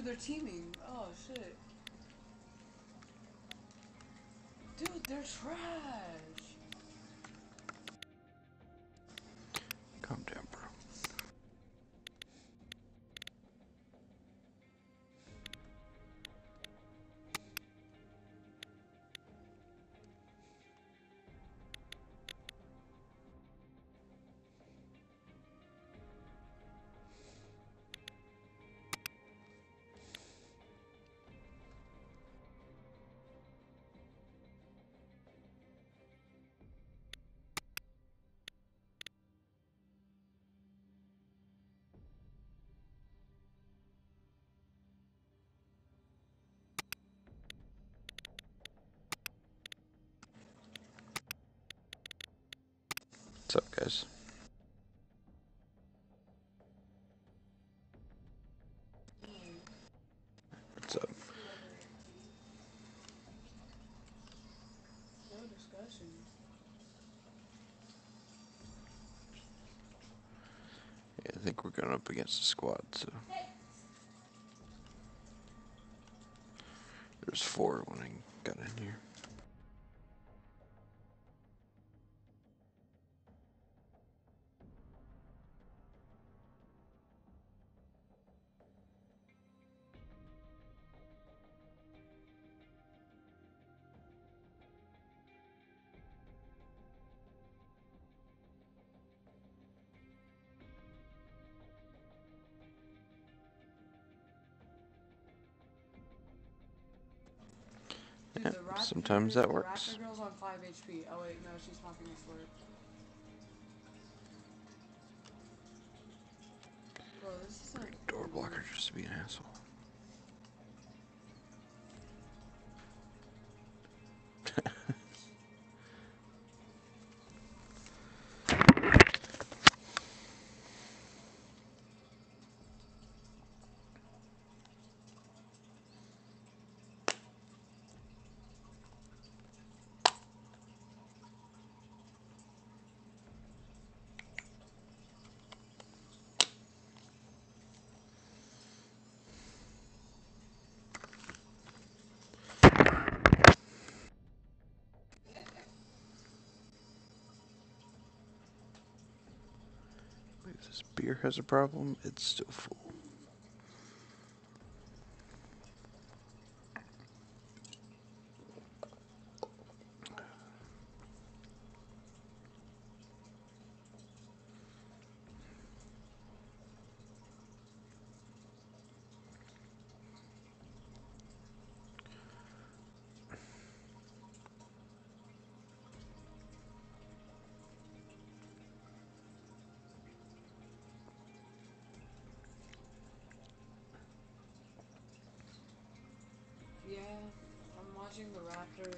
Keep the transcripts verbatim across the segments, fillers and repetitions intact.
Dude, they're teaming. Oh, shit. Dude, they're trash. Calm down, bro. What's up, guys? What's up? No discussion. Yeah, I think we're going up against a squad, so. There's four when I got in here. Dude, Yeah, the Raptor, sometimes that the works. Raptor girl's on five H P. Oh wait, no, she's talking to Slurp. Bro, this is like Door blocker just to be an asshole. If this beer has a problem, it's still full. Yeah, I'm watching the Raptor.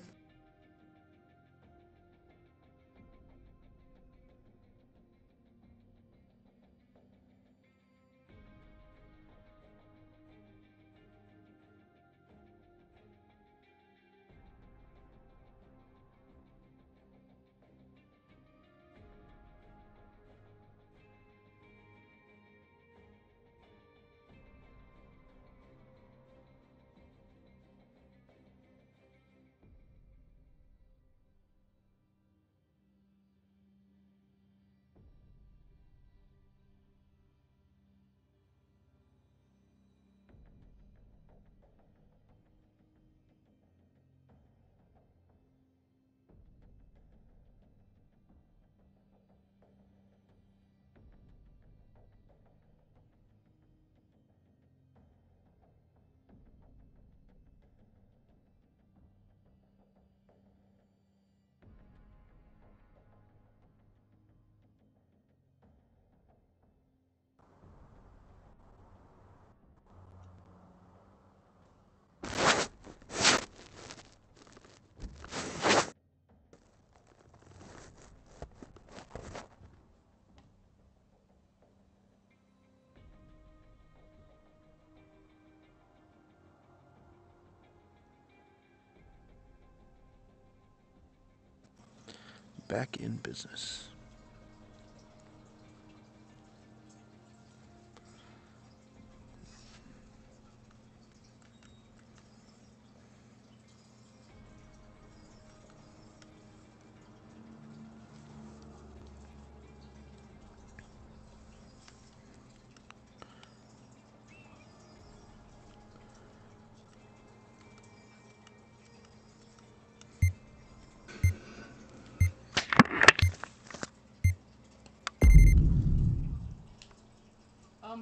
Back in business.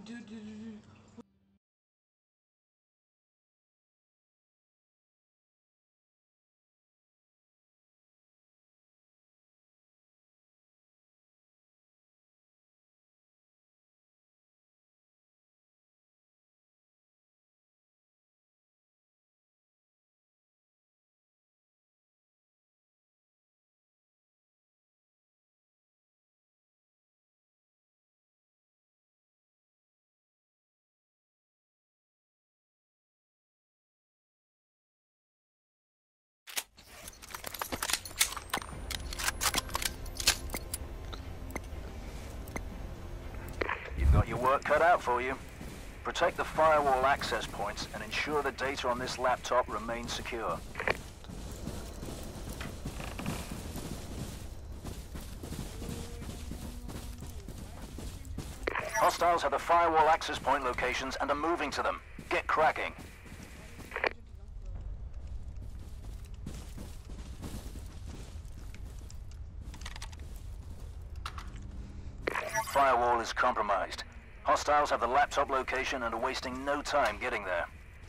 dude, dude, dude, dude. You've got your work cut out for you. Protect the firewall access points and ensure the data on this laptop remains secure. Hostiles have the firewall access point locations and are moving to them. Get cracking. Firewall is compromised. Hostiles have the laptop location and are wasting no time getting there.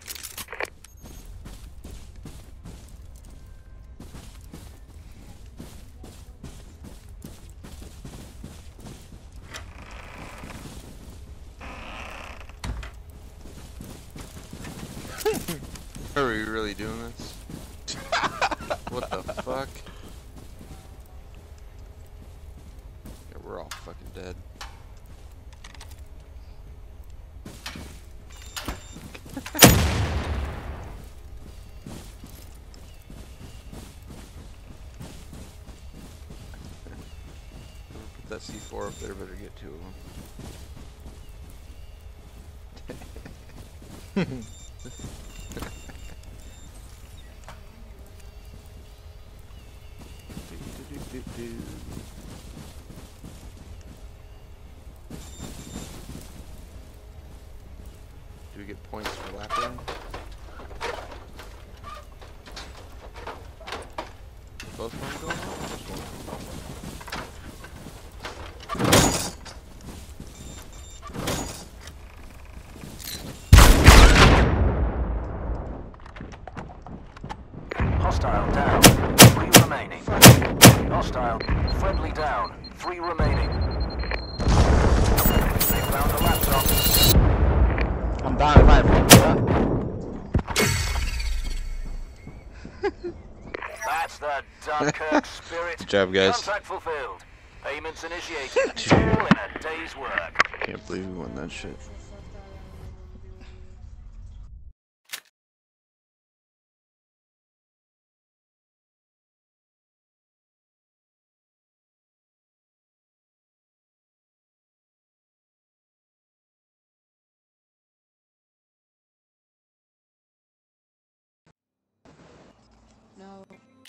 Are we really doing this? What the fuck? Yeah, we're all fucking dead. Put that C four up there, better get two of them. Do, do, do. Do we get points for lapping? Both of them going on? Just one? Hostile down. Three remaining. Hostile. Friendly down. Three remaining. They found the laptop. I'm down in life. That's the Dunkirk spirit. Good job, guys. Contract fulfilled. Payments initiated. All in a day's work. Can't believe we won that shit. No.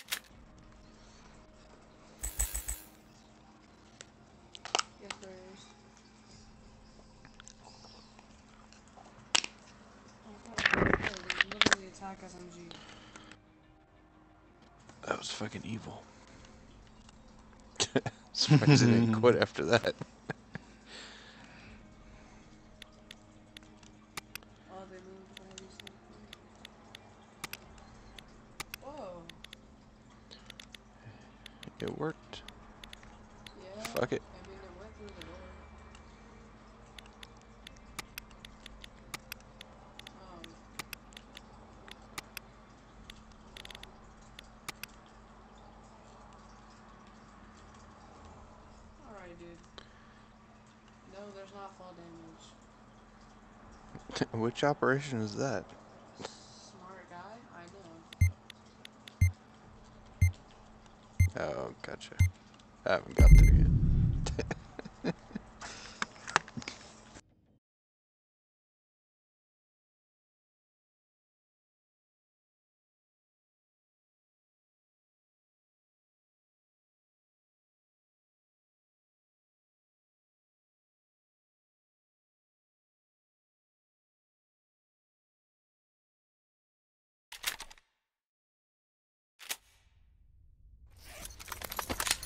Yes, there is. Oh, literally attack S M G. That was fucking evil. Surprised they didn't quit after that. Oh, they moved all these things. Whoa. It worked. Yeah. Fuck it. I mean, it went through the door. Um. Alright, dude. No, there's not fall damage. Which operation is that? Smart guy? I know. Oh, gotcha. I haven't got there yet.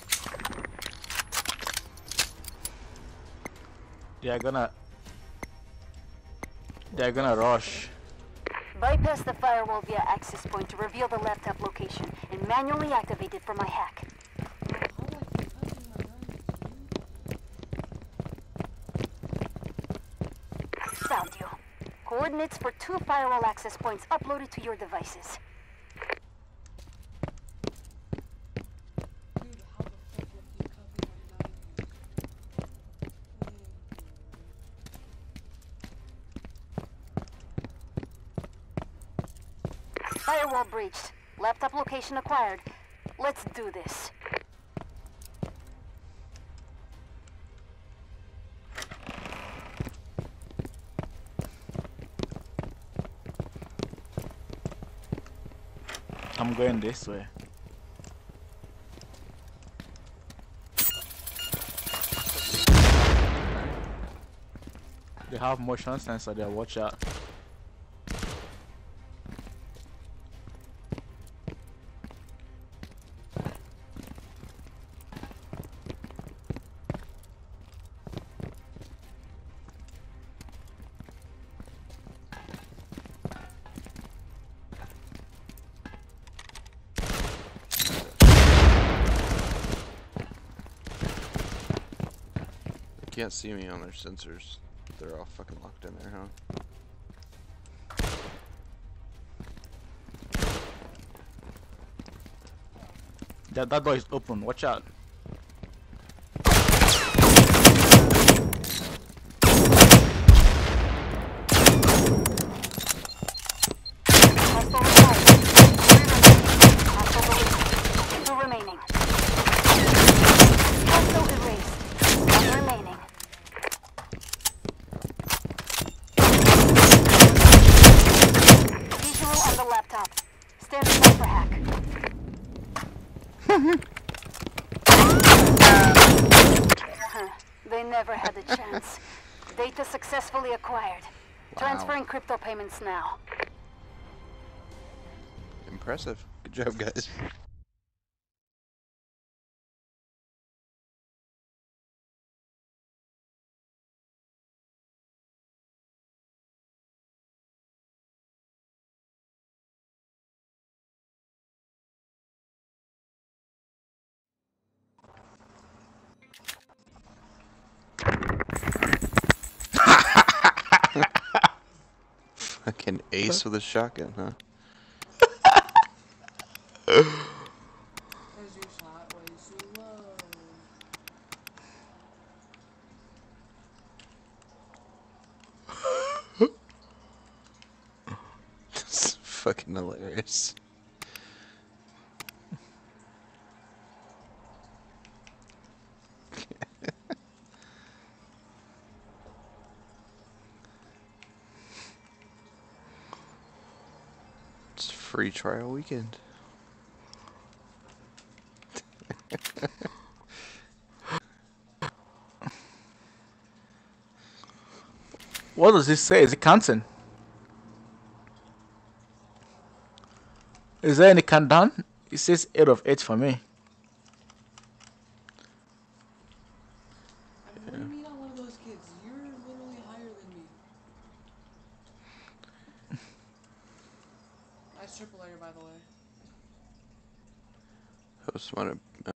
Yeah, gonna They're gonna rush. Bypass the firewall via access point to reveal the laptop location and manually activate it for my hack. Found you. Coordinates for two firewall access points uploaded to your devices. Firewall breached. Laptop location acquired. Let's do this. I'm going this way. They have motion sensor there, watch out. Can't see me on their sensors. They're all fucking locked in there, huh? That, that door is open, watch out. Two remaining. Hostile erased. One remaining. Visual on the laptop. Standing by for hack. Uh-huh. They never had a chance. Data successfully acquired. Transferring crypto payments now. Impressive. Good job, guys. Fucking ace with a shotgun, huh? Cause you shot way too low. That's fucking hilarious. It's free trial weekend. What does this say? Is it counting? Is there any countdown? It says eight of eight for me. What do you mean I'm one of those kids? You're literally higher than me. Nice triple layer, by the way. Host wanna